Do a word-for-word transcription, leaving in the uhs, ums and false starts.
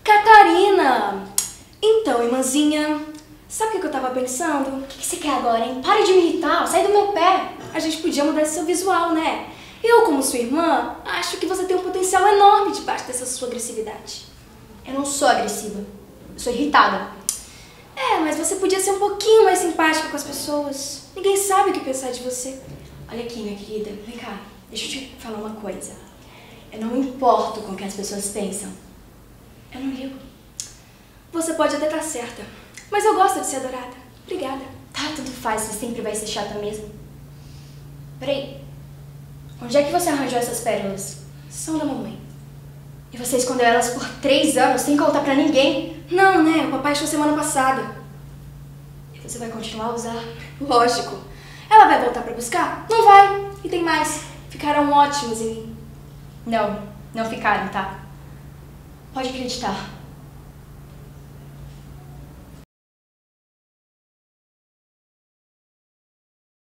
Catarina! Então, irmãzinha, sabe o que eu tava pensando? O que você quer agora, hein? Para de me irritar, sai do meu pé! A gente podia mudar esse seu visual, né? Eu, como sua irmã, acho que você tem um potencial enorme debaixo dessa sua agressividade. Eu não sou agressiva, eu sou irritada. É, mas você podia ser um pouquinho mais simpática com as pessoas. Ninguém sabe o que pensar de você. Olha aqui, minha querida, vem cá, deixa eu te falar uma coisa. Eu não me importo com o que as pessoas pensam. Eu não ligo. Você pode até estar certa, mas eu gosto de ser adorada. Obrigada. Tá, tanto faz, você sempre vai ser chata mesmo. Peraí, onde é que você arranjou essas pérolas? São da mamãe. E você escondeu elas por três anos sem contar pra ninguém? Não, né? O papai achou semana passada. E você vai continuar a usar? Lógico. Ela vai voltar pra buscar? Não vai. E tem mais. Ficaram ótimos em mim. Não, não ficaram, tá? Pode acreditar.